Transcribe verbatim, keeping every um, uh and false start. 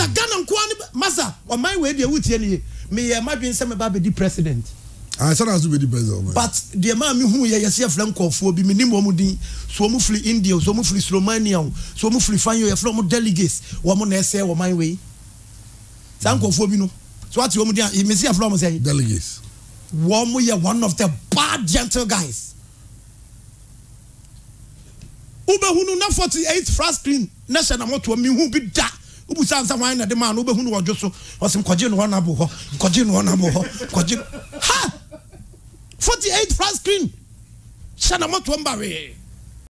Masa Ghana kwani masa on my way dey wutie ne me e madwen se me ba be di president. I said I was be the president. But the man me hu ye yesi afran kofo bi minim wo mu din so mu free India so mu free Romania so mu free fanyo ye from delegates wo mu na ese wo man we. San kofo bi no. So what you mu din me see afran mo say delegates. Wo mu ye one of the bad gentle guys. Ube hunu na forty-eight flat screen na sha na moto mi hu bi da. Ubu san san wan na de man ube hunu ojo so osim koje no na bo ho koje no na bo ho koje ha forty-eight flat screen sha na moto mba we